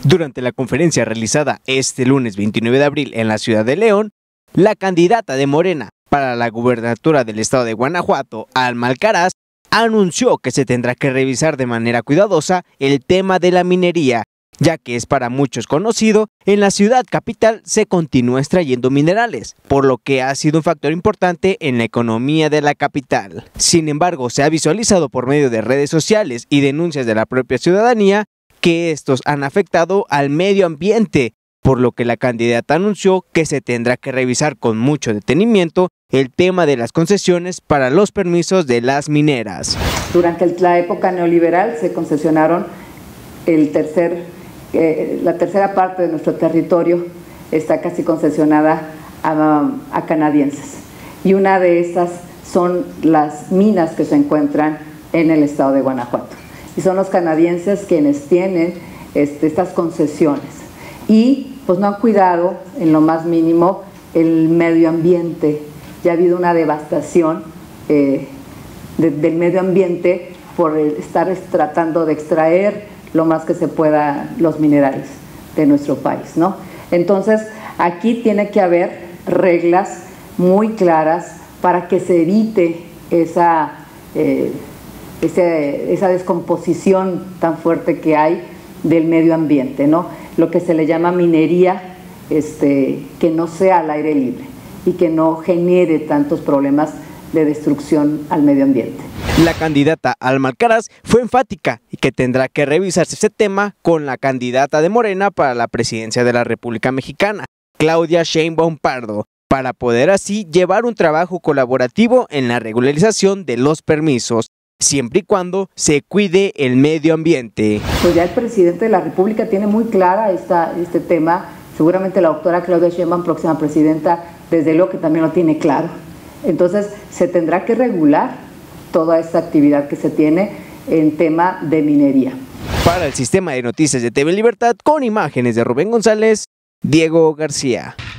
Durante la conferencia realizada este lunes 29 de abril en la ciudad de León, la candidata de Morena para la gubernatura del estado de Guanajuato, Alma Alcaraz, anunció que se tendrá que revisar de manera cuidadosa el tema de la minería, ya que es para muchos conocido, en la ciudad capital se continúa extrayendo minerales, por lo que ha sido un factor importante en la economía de la capital. Sin embargo, se ha visualizado por medio de redes sociales y denuncias de la propia ciudadanía que estos han afectado al medio ambiente, por lo que la candidata anunció que se tendrá que revisar con mucho detenimiento el tema de las concesiones para los permisos de las mineras. Durante la época neoliberal se concesionaron la tercera parte de nuestro territorio, está casi concesionada a canadienses, y una de estas son las minas que se encuentran en el estado de Guanajuato, y son los canadienses quienes tienen estas concesiones, y pues no han cuidado en lo más mínimo el medio ambiente. Ya ha habido una devastación del medio ambiente por estar tratando de extraer lo más que se pueda los minerales de nuestro país, ¿no? Entonces, aquí tiene que haber reglas muy claras para que se evite esa descomposición tan fuerte que hay del medio ambiente, ¿no? Lo que se le llama minería, que no sea al aire libre y que no genere tantos problemas de destrucción al medio ambiente. La candidata Alma Alcaraz fue enfática y que tendrá que revisarse este tema con la candidata de Morena para la presidencia de la República Mexicana, Claudia Sheinbaum Pardo, para poder así llevar un trabajo colaborativo en la regularización de los permisos, siempre y cuando se cuide el medio ambiente. Pues ya el presidente de la República tiene muy clara este tema, seguramente la doctora Claudia Sheinbaum, próxima presidenta, desde luego que también lo tiene claro. Entonces se tendrá que regular toda esta actividad que se tiene en tema de minería. Para el sistema de noticias de TV Libertad, con imágenes de Rubén González, Diego García.